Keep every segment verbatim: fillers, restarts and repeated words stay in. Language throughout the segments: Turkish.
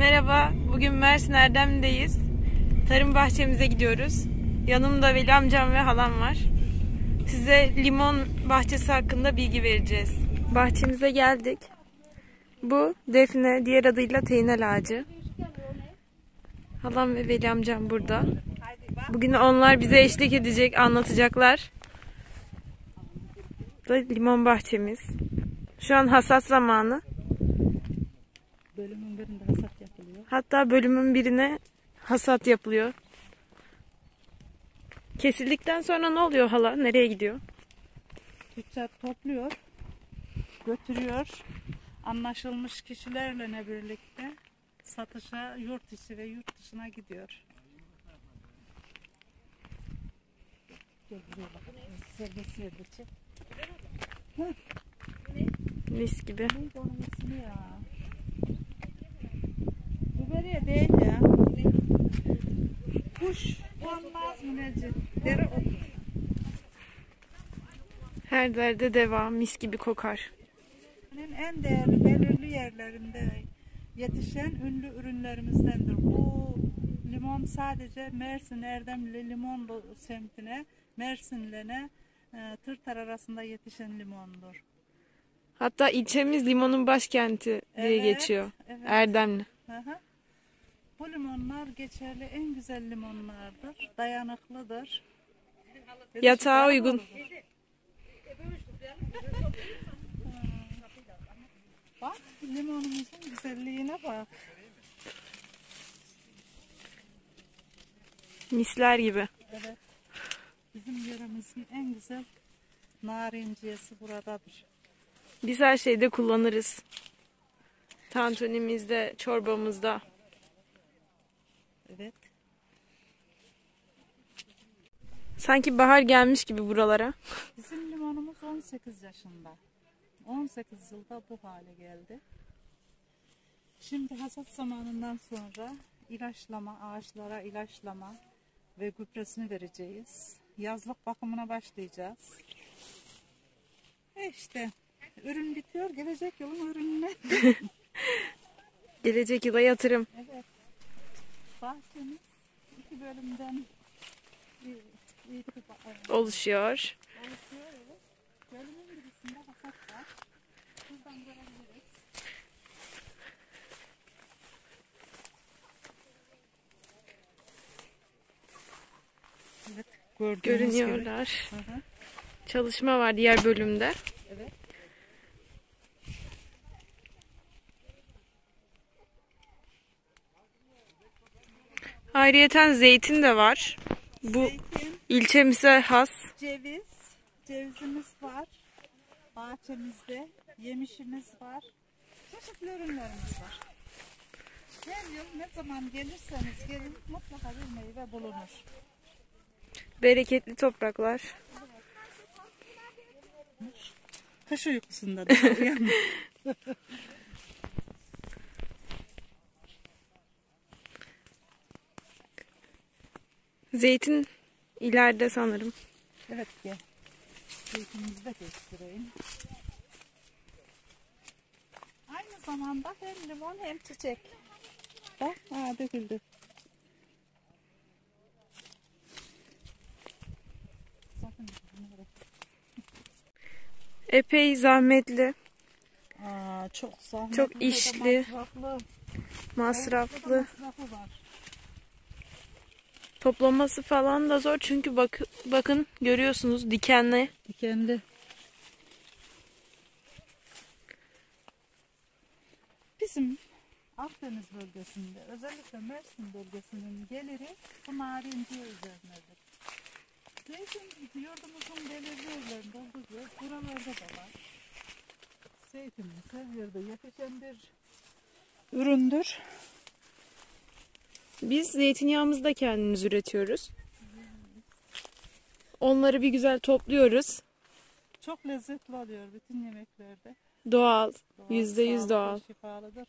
Merhaba, bugün Mersin Erdemli'deyiz. Tarım bahçemize gidiyoruz. Yanımda Veli amcam ve halam var. Size limon bahçesi hakkında bilgi vereceğiz. Bahçemize geldik. Bu defne, diğer adıyla teynel ağacı. Halam ve Veli amcam burada. Bugün onlar bize eşlik edecek, anlatacaklar. Bu da limon bahçemiz. Şu an hasat zamanı. Bölümün birinde hasat yapılıyor. Hatta bölümün birine hasat yapılıyor. Kesildikten sonra ne oluyor hala? Nereye gidiyor? Tüccar topluyor, götürüyor. Anlaşılmış kişilerle birlikte satışa yurt içi ve yurt dışına gidiyor. Gel buraya bakalım. Serbest yerde çek. Mis gibi. Neydi onun ismi ya? Biberiye değil ya. Kuş olmaz mı Necip? Dere otu. Her derde deva, mis gibi kokar. En değerli belirli yerlerinde yetişen ünlü ürünlerimizdendir. Bu limon sadece Mersin Erdemli Limonlu semtine, Mersin'le e, Tırtar arasında yetişen limondur. Hatta ilçemiz limonun başkenti diye Evet, geçiyor. evet. Erdemli. Hı hı. Bu limonlar geçerli en güzel limonlardır. Dayanıklıdır. Yatağa uygun. Bak limonumuzun güzelliğine bak. Misler gibi. Evet. Bizim yöremizin en güzel narinciyesi buradadır. Biz her şeyde kullanırız. Tantunimizde, çorbamızda. Evet. Sanki bahar gelmiş gibi buralara. Bizim limonumuz on sekiz yaşında. on sekiz yılda bu hale geldi. Şimdi hasat zamanından sonra ilaçlama, ağaçlara ilaçlama ve gübresini vereceğiz. Yazlık bakımına başlayacağız. E işte ürün bitiyor, gelecek yılın ürününe. Gelecek yıla yatırım. Evet. Bahçemiz iki bölümden Oluşuyor. oluşuyor. Evet. Bölümün birisinde hasat var. Buradan görebiliriz. Evet, gördüğünüz gibi. Görünüyorlar. Hı hı. Çalışma var diğer bölümde. Evet. Ayrıyeten zeytin de var. Bu Zeytin, ilçemize has. ceviz, cevizimiz var. Bahçemizde yemişimiz var. Çeşitli ürünlerimiz var. Her yıl ne zaman gelirseniz gelin mutlaka bir meyve bulunur. Bereketli topraklar. Kış uykusunda da uyanmış. Zeytin ileride sanırım. Evet gel. Zeytinimizi de göstereyim. Aynı zamanda hem limon hem çiçek. Bak aa, döküldü. Epey zahmetli, Aa, çok zahmetli. çok işli, Masraflı. masraflı. Masrafı var. Toplaması falan da zor çünkü bak bakın görüyorsunuz dikenli. Dikenli. Bizim Akdeniz bölgesinde, özellikle Mersin bölgesinin geliri bu narinciye üzerinedir. Zeytin yurdumuzun belirli yerlerinde olduğu gibi buralarda da var. Zeytinimiz her yerde yetişen bir üründür. Biz zeytinyağımızı da kendimiz üretiyoruz. Onları bir güzel topluyoruz. Çok lezzetli oluyor bütün yemeklerde. Doğal, Doğal, yüzde yüz sağlıklı, doğal. şifalıdır.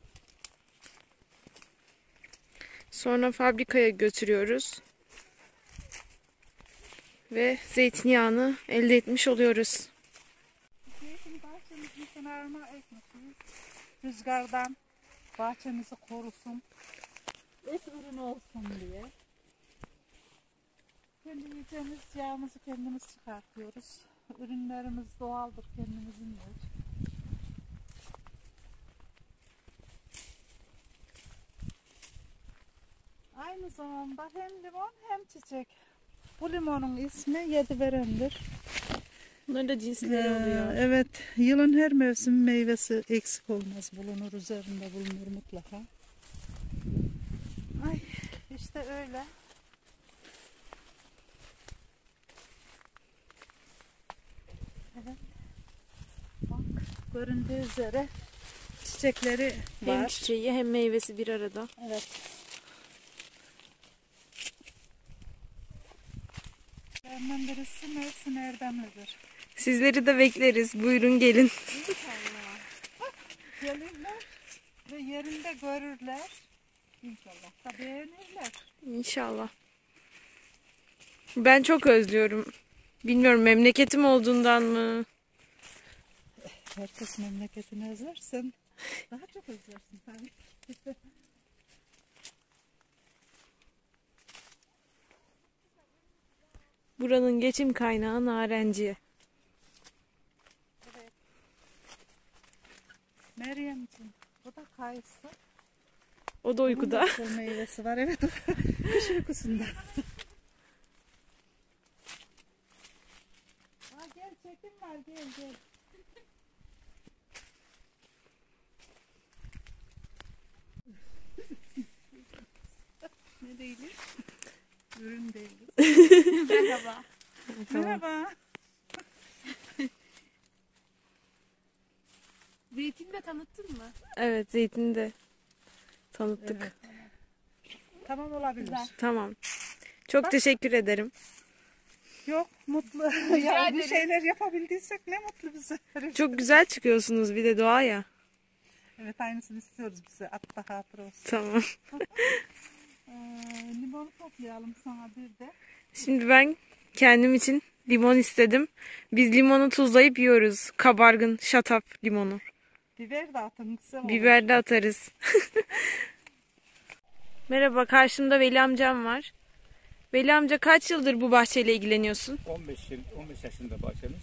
Sonra fabrikaya götürüyoruz. Ve zeytinyağını elde etmiş oluyoruz. Zeytin bahçemizin kenarına ekmişiz. Rüzgardan bahçemizi korusun. Et ürünü olsun diye. Kendi yiyeceğimiz yağımızı kendimiz çıkartıyoruz. Ürünlerimiz doğaldır, kendimizindir. Aynı zamanda hem limon hem çiçek. Bu limonun ismi Yediveren'dir. Bunların da cinsleri oluyor. Ee, evet, yılın her mevsim meyvesi eksik olmaz. Bulunur, üzerinde bulunur mutlaka. Ay, işte öyle. Evet. Bak, göründüğü üzere çiçekleri Hem var. çiçeği hem meyvesi bir arada. Evet. Benden birisi Mersin Erdemli'dir. Sizleri de bekleriz. Buyurun gelin. İnşallah. Gelirler ve yerinde görürler. İnşallah da beğenirler. İnşallah. Ben çok özlüyorum. Bilmiyorum memleketim olduğundan mı? Herkes memleketini özlersen daha çok özlersin tabii. Buranın geçim kaynağı narenciye. Evet. Meryemciğim, bu da kayısı. O da uykuda. Bunun da meyvesi var, evet. Kış uykusunda. Aa, gel çekim var, gel gel. Ne değiliz? Ürün değiliz. Merhaba. Merhaba. Zeytini de tanıttın mı? Evet, zeytini de tanıttık. Evet. Tamam, olabilir. Tamam. Çok Bak. teşekkür ederim. Yok, mutlu. Rica Ya, bir ederim. şeyler yapabildiysek ne mutlu bize. Çok güzel çıkıyorsunuz bir de doğaya. Evet, aynısını istiyoruz bize. Atta hatıra olsun. Tamam. Ee, limonu toplayalım sana bir de. Şimdi ben kendim için limon istedim. Biz limonu tuzlayıp yiyoruz. Kabargın şatap limonu. Biber de atın, güzel olur. Biber de atarız. Merhaba, karşımda Veli amcam var. Veli amca, kaç yıldır bu bahçeyle ilgileniyorsun? on beş yıl, on beş yaşında bahçemiz.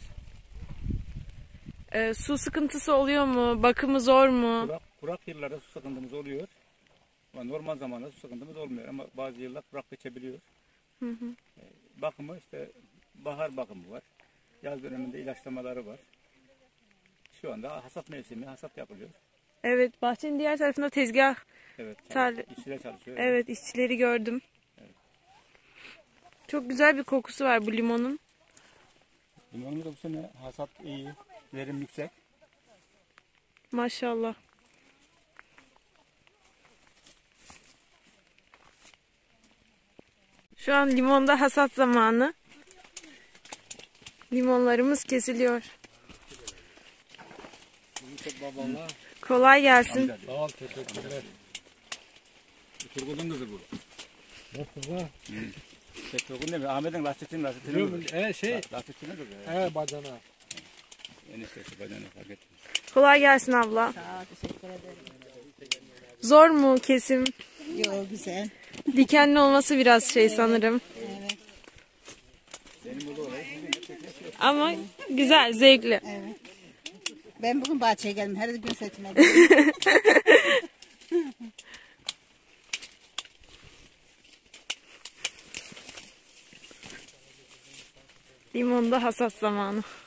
Ee, su sıkıntısı oluyor mu? Bakımı zor mu? Kurak, kurak yıllarda su sıkıntımız oluyor. Ama normal zamanda su sıkıntımız olmuyor ama bazı yıllar kurak geçebiliyor. Hı hı. Ee, bakımı işte bahar bakımı var. Yaz döneminde ilaçlamaları var. Şu anda hasat mevsimi, hasat yapılıyor. Evet, bahçenin diğer tarafında tezgah. Evet, Tar- çalış, işçiler çalışıyor. Evet, işçileri gördüm. Çok güzel bir kokusu var bu limonun. Limonumuz da bu sene hasat iyi, verim yüksek. Maşallah. Şu an limonda hasat zamanı. Limonlarımız kesiliyor. Babamla. Kolay gelsin. Sağ ol, teşekkürler. Turgut'un kızı bu. Nasıl? Şey, Turgut değil mi? Ahmet'in lastikçinin lastikçinin Yok, kızı. e, şey, Lastikçinin kızı. he bacana. Eniştesi bacana fark ettim. Kolay gelsin abla. Sağ ol, teşekkür ederim. Zor mu kesim? Yok, güzel. Dikenli olması biraz şey sanırım. Evet. Ama güzel, zevkli. Evet. Ben bugün bahçeye geldim. Her gün seçime. Limonda hasat zamanı.